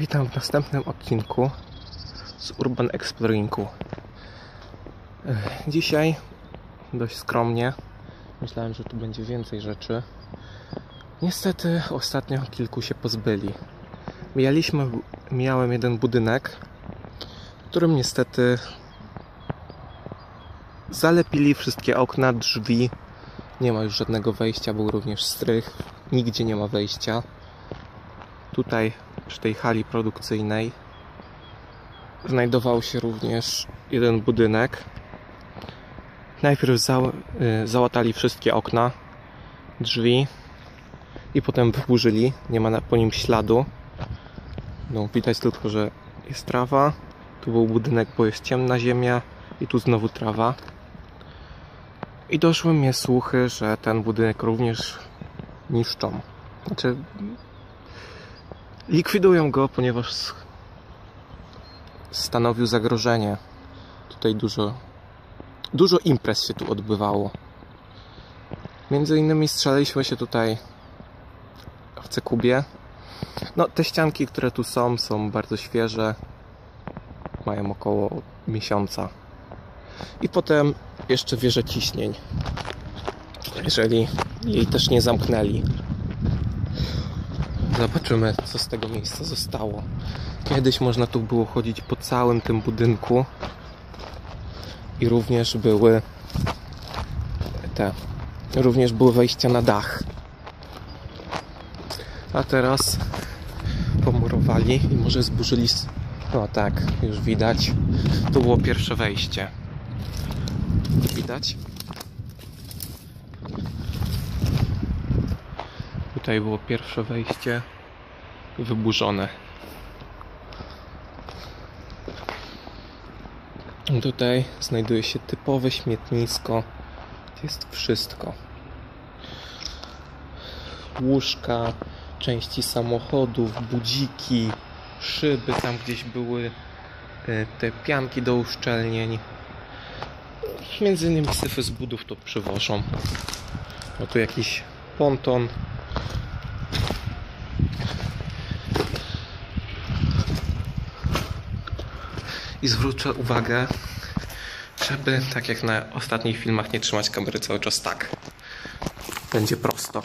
Witam w następnym odcinku z Urban Exploringu. Dzisiaj dość skromnie. Myślałem, że tu będzie więcej rzeczy. Niestety ostatnio kilku się pozbyli. Mijałem jeden budynek, w którym niestety zalepili wszystkie okna, drzwi. Nie ma już żadnego wejścia, był również strych. Nigdzie nie ma wejścia. Tutaj przy tej hali produkcyjnej znajdował się również jeden budynek. Najpierw załatali wszystkie okna, drzwi i potem wyburzyli. Nie ma po nim śladu. No, widać tylko, że jest trawa. Tu był budynek, bo jest ciemna ziemia i tu znowu trawa. I doszły mnie słuchy, że ten budynek również niszczą. Znaczy, likwidują go, ponieważ stanowił zagrożenie. Tutaj dużo imprez się tu odbywało. Między innymi strzelaliśmy się tutaj w Cekubie. No, te ścianki, które tu są bardzo świeże. Mają około miesiąca. I potem jeszcze wieżę ciśnień. Jeżeli jej też nie zamknęli. Zobaczymy, co z tego miejsca zostało. Kiedyś można tu było chodzić po całym tym budynku. I również były wejścia na dach. A teraz pomurowali i może zburzyli. No tak, już widać. To było pierwsze wejście. Widać? Tutaj było pierwsze wejście wyburzone. Tutaj znajduje się typowe śmietnisko. Jest wszystko. Łóżka, części samochodów, budziki, szyby, tam gdzieś były te pianki do uszczelnień. Między innymi syfy z budów to przywożą. No tu jakiś ponton. I zwrócę uwagę, żeby, tak jak na ostatnich filmach, nie trzymać kamery cały czas tak. Będzie prosto.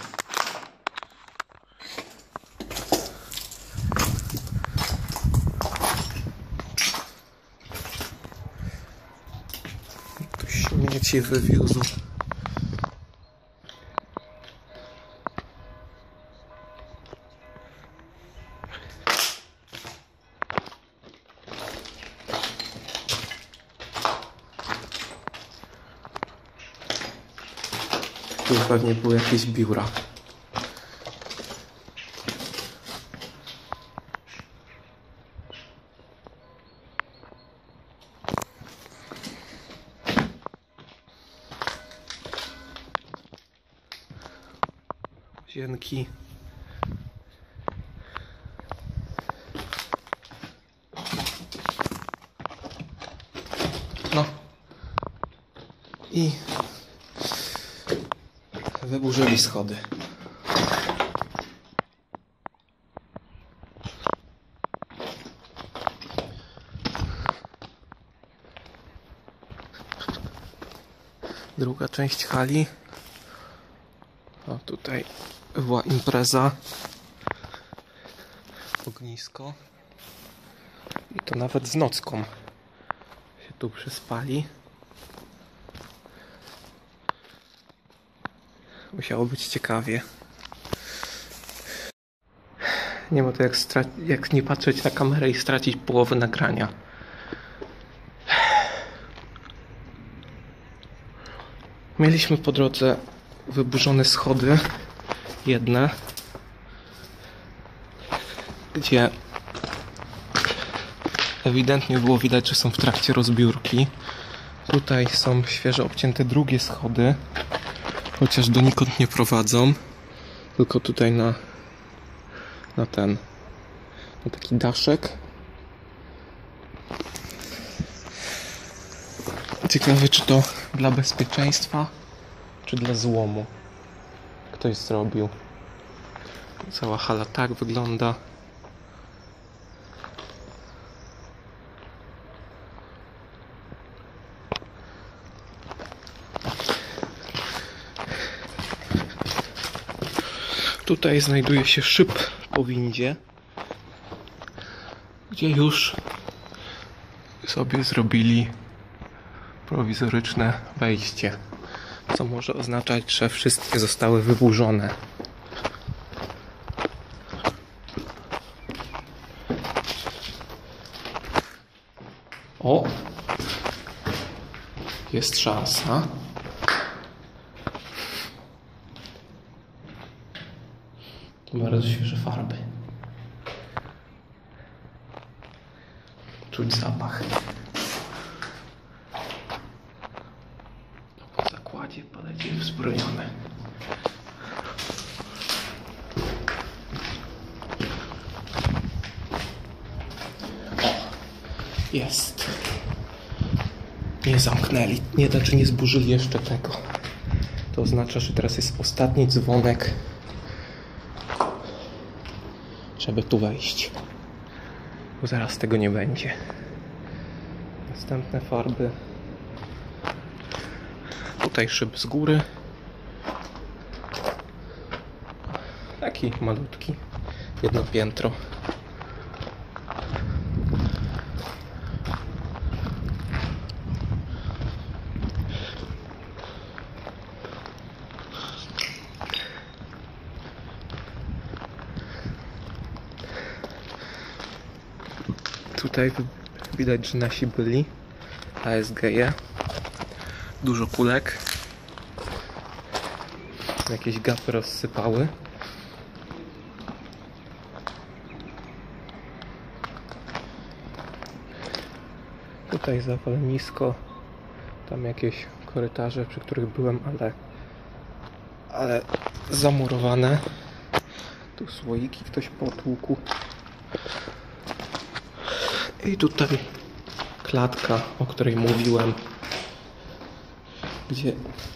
Tu śmieci wywiózł. Tu pewnie były jakieś biura. Łazienki. No. I wyburzyli schody. Druga część hali. O, tutaj była impreza. Ognisko. I to nawet z nocką się tu przyspali. Musiało być ciekawie. Nie ma to jak nie patrzeć na kamerę i stracić połowę nagrania. Mieliśmy po drodze wyburzone schody. Jedne. Gdzie ewidentnie było widać, że są w trakcie rozbiórki. Tutaj są świeżo obcięte drugie schody. Chociaż donikąd nie prowadzą. Tylko tutaj na taki daszek. Ciekawe, czy to dla bezpieczeństwa, czy dla złomu ktoś zrobił. Cała hala tak wygląda. Tutaj znajduje się szyb po windzie, gdzie już sobie zrobili prowizoryczne wejście, co może oznaczać, że wszystkie zostały wyburzone. O! Jest szansa. To bardzo świeże farby. Czuć zapach. To po zakładzie podejdzie wzbronione. O! Jest. Nie zamknęli, nie zburzyli jeszcze tego. To oznacza, że teraz jest ostatni dzwonek, żeby tu wejść. Bo zaraz tego nie będzie. Następne farby. Tutaj szyb z góry. Taki malutki. Jedno piętro. Tutaj widać, że nasi byli ASG-je. Dużo kulek. Jakieś gapy rozsypały. Tutaj zawalenisko. Tam jakieś korytarze, przy których byłem, ale zamurowane. Tu słoiki ktoś potłukł. I tutaj klatka, o której mówiłem, gdzie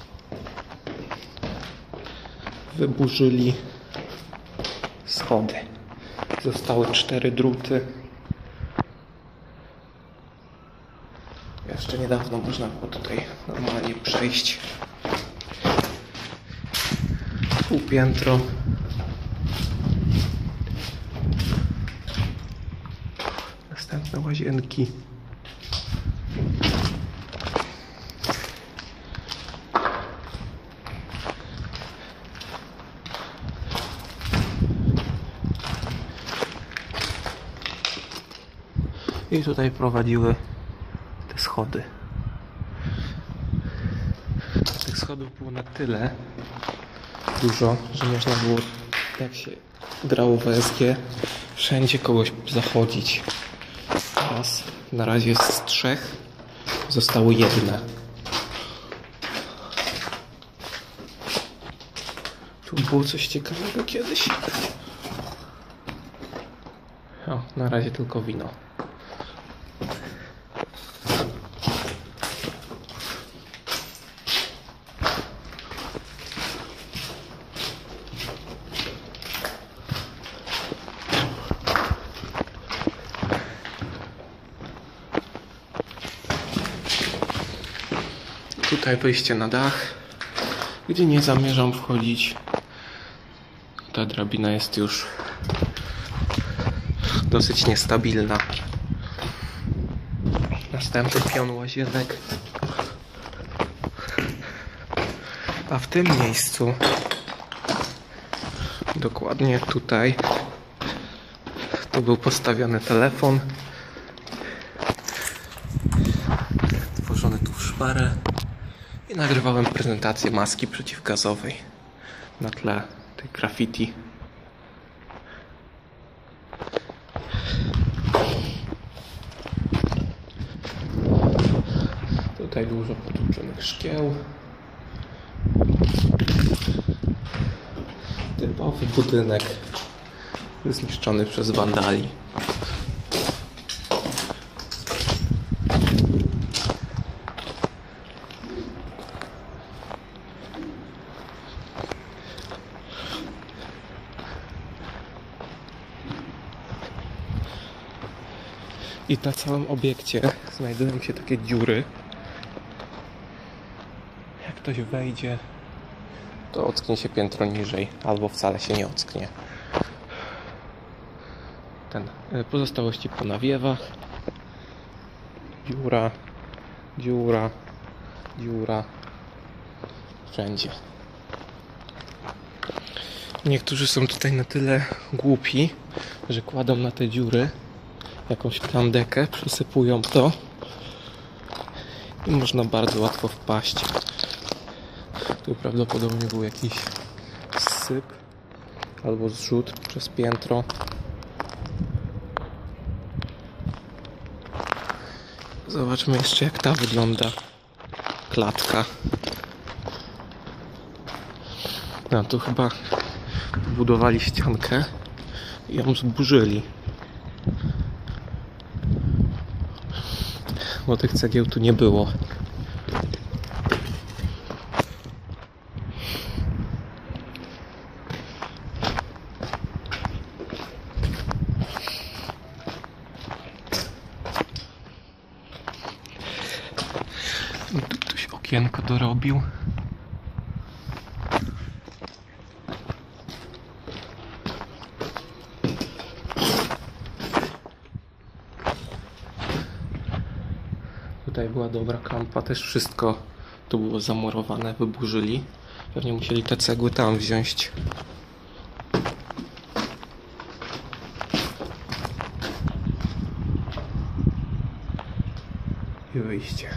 wyburzyli schody. Zostały 4 druty. Jeszcze niedawno można było tutaj normalnie przejść. Półpiętro. Następne łazienki. I tutaj prowadziły te schody. Tych schodów było na tyle dużo, że można było, jak się grało w ESG, wszędzie kogoś zachodzić. Teraz na razie jest z 3, zostało 1. Tu było coś ciekawego kiedyś. O, na razie tylko wino. Tutaj wejście na dach, gdzie nie zamierzam wchodzić. Ta drabina jest już dosyć niestabilna. Następny pion łazienek. A w tym miejscu, dokładnie tutaj, to był postawiony telefon. Tworzony tu w szparę. I nagrywałem prezentację maski przeciwgazowej na tle tej graffiti. Tutaj dużo potłuczonych szkieł. Typowy budynek zniszczony przez wandali. I na całym obiekcie znajdują się takie dziury. Jak ktoś wejdzie to ocknie się piętro niżej, albo wcale się nie ocknie. Pozostałości po nawiewach. Dziura, dziura, dziura. Wszędzie. Niektórzy są tutaj na tyle głupi, że kładą na te dziury jakąś plandekę, przysypują to i można bardzo łatwo wpaść. Tu prawdopodobnie był jakiś syp albo zrzut przez piętro. Zobaczmy jeszcze, jak ta wygląda klatka. No tu chyba budowali ściankę i ją zburzyli. Bo tych cegieł tu nie było. Tu ktoś okienko dorobił. Tutaj była dobra kampa, też wszystko tu było zamurowane, wyburzyli. Pewnie musieli te cegły tam wziąć. I wyjście.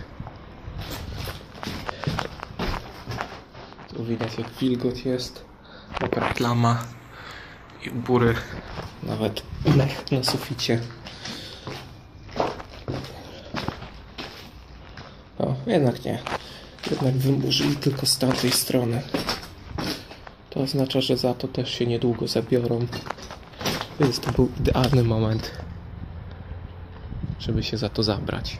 Tu widać, jak wilgoć jest, mokra plama i bury, nawet mech na suficie. O, jednak nie. Jednak wyburzyli tylko z tamtej strony. To oznacza, że za to też się niedługo zabiorą. Więc to był idealny moment, żeby się za to zabrać.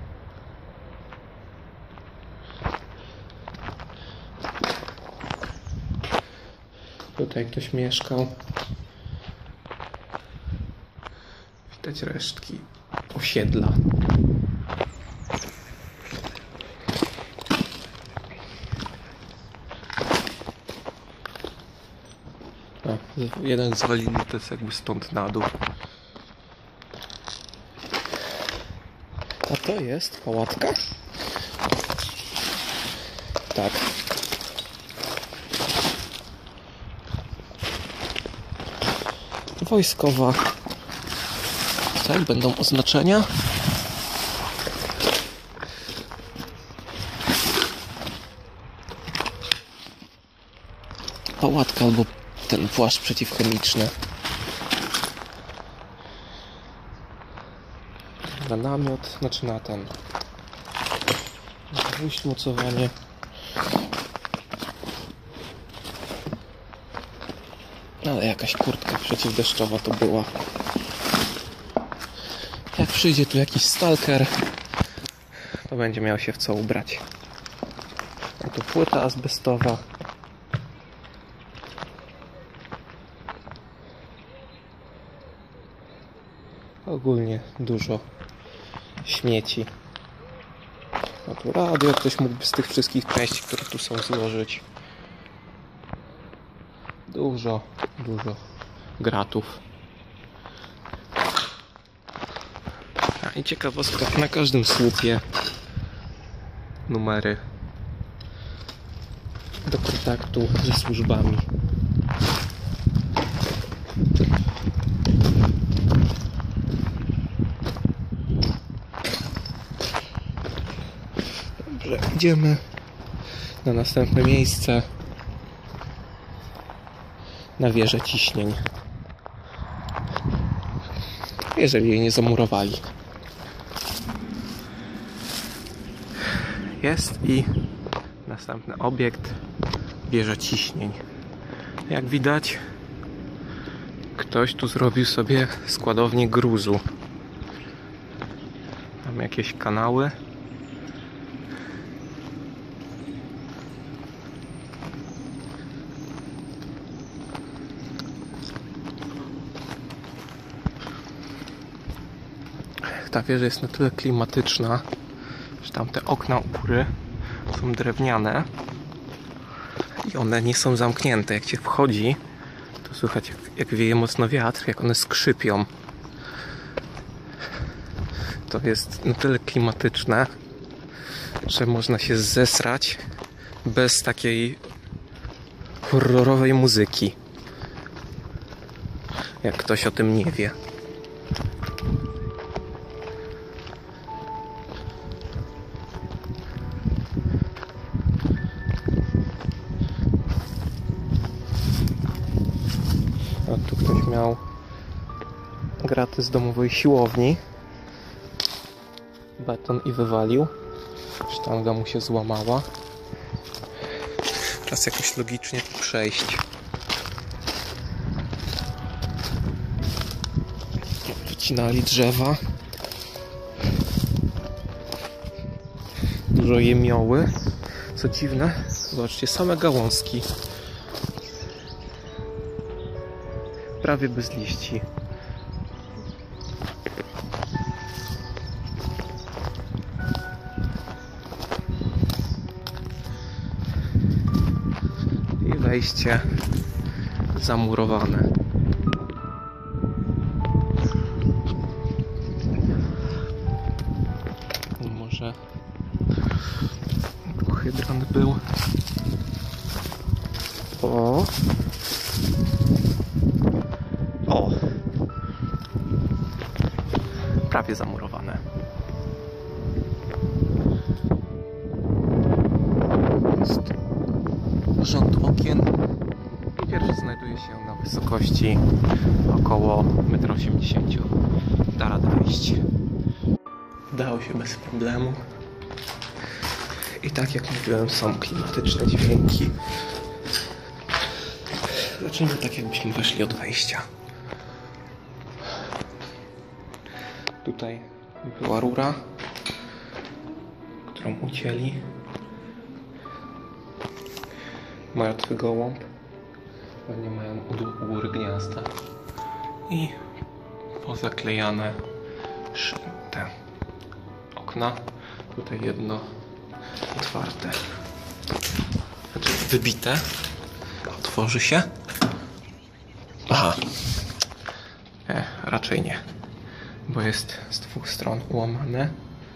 Tutaj ktoś mieszkał. Widać resztki osiedla. Jeden zwalili to jest jakby stąd na dół. A to jest pałatka? Tak. Wojskowa. Tutaj będą oznaczenia. Pałatka albo ten płaszcz przeciwchemiczny. Na namiot, znaczy na ten. Gwóźdź, mocowanie. Ale jakaś kurtka przeciwdeszczowa to była. Jak przyjdzie tu jakiś stalker, to będzie miał się w co ubrać. A tu płyta azbestowa. Ogólnie dużo śmieci. A tu radio, ktoś mógłby z tych wszystkich części, które tu są, złożyć. Dużo gratów. I ciekawostka, na każdym słupie numery do kontaktu ze służbami. Dobrze, idziemy na następne miejsce, na wieżę ciśnień, jeżeli jej nie zamurowali. Jest i następny obiekt, wieża ciśnień. Jak widać, ktoś tu zrobił sobie składownię gruzu. Tam jakieś kanały. Ta wieża jest na tyle klimatyczna, że tamte okna u góry są drewniane i one nie są zamknięte. Jak się wchodzi, to słychać jak wieje mocno wiatr, jak one skrzypią. To jest na tyle klimatyczne, że można się zesrać bez takiej horrorowej muzyki. Jak ktoś o tym nie wie. A tu ktoś miał graty z domowej siłowni. Beton i wywalił. Sztanga mu się złamała. Czas jakoś logicznie tu przejść. Wycinali drzewa. Dużo jemioły. Co dziwne, zobaczcie, same gałązki. Prawie bez liści. I wejście zamurowane. Może tu hydrant był. O! Prawie zamurowane. Jest rząd okien. Pierwszy znajduje się na wysokości około 1,80 m. Da radę wejść. Dało się bez problemu. I tak jak mówiłem, są klimatyczne dźwięki. Zacznijmy tak, jakbyśmy weszli od wejścia. Tutaj była rura, którą ucięli. Martwy gołąb. Pewnie mają u góry gniazda. I pozaklejane te okna. Tutaj jedno otwarte. Znaczy wybite. Otworzy się. Aha. Raczej nie. Bo jest z dwóch stron ułamane.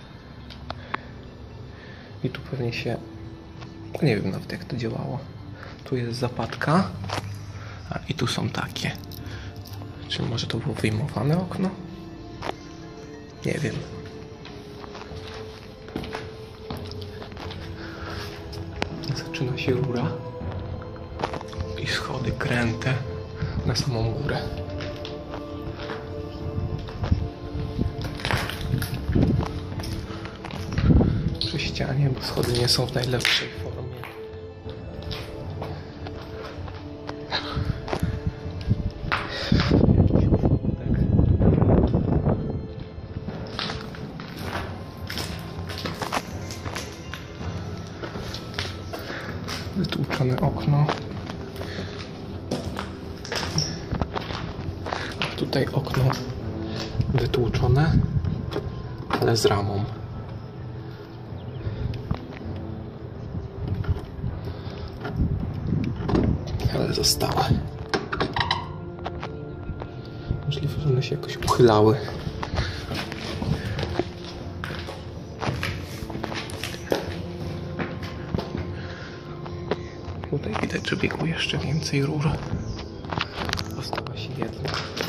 I tu pewnie się... Nie wiem nawet jak to działało. Tu jest zapadka. I tu są takie. Czy może to było wyjmowane okno? Nie wiem. Zaczyna się rura. I schody kręte na samą górę. Przy ścianie, bo schody nie są w najlepszej formie. Wytłuczone okno. A tutaj okno wytłuczone, ale z ramą. Ale zostały. Możliwe, że one się jakoś uchylały. Tutaj widać, że biegło jeszcze więcej rur. Została się jedna.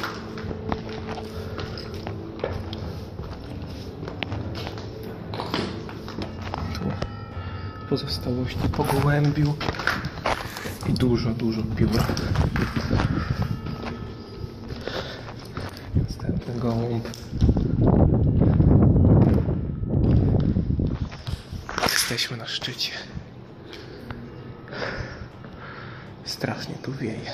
Tu pozostałości po gołębiu i dużo piór. Następny gołąb. Jesteśmy na szczycie. Strasznie tu wieje.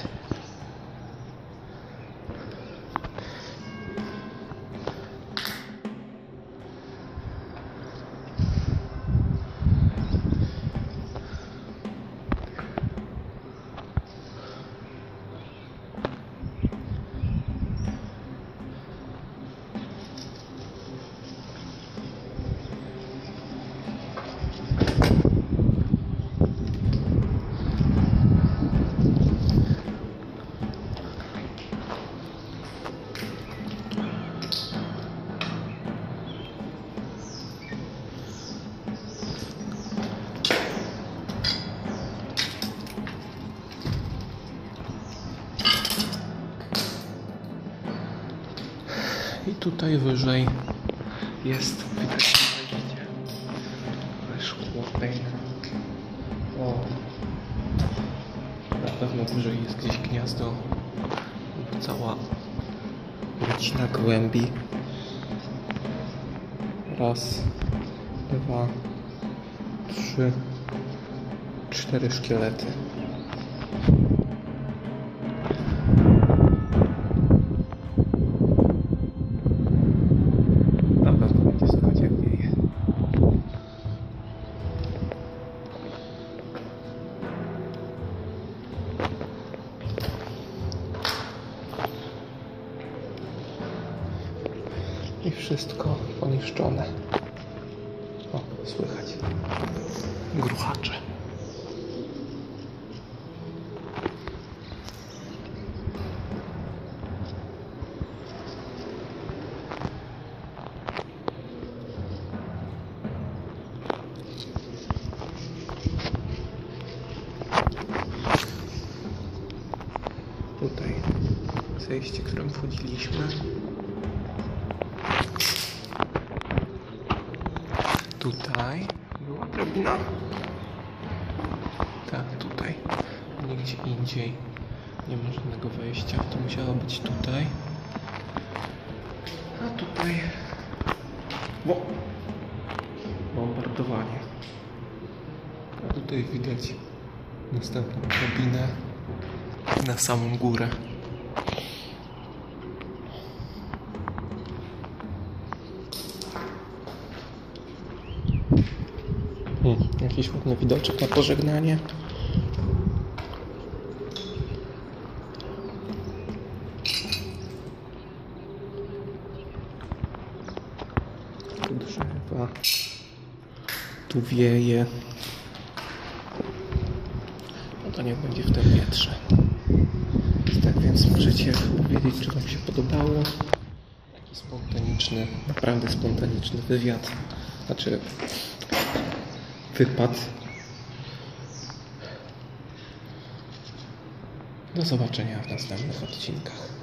I tutaj wyżej jest, widać wejście, ale szkło fajne. O, na pewno wyżej jest gdzieś gniazdo, cała rodzina gołębi. Raz, dwa, trzy, 4 szkielety. Na pewno będzie słychać, jak wieje. I wszystko poniszczone. O, słychać gruchacze. Tutaj zejście, którym wchodziliśmy. Tutaj była drabina. Tak, tutaj. Nigdzie indziej nie ma żadnego wejścia. To musiało być tutaj. A tutaj... O! Bombardowanie. A tutaj widać następną drabinę na samą górę. Jakiś ładny widoczek na pożegnanie. Tu drzewa. Tu wieje. No to niech będzie w tym wietrze. Tak więc możecie powiedzieć, czy wam się podobało. Taki spontaniczny, naprawdę spontaniczny wywiad. Znaczy... wypad. Do zobaczenia w następnych odcinkach.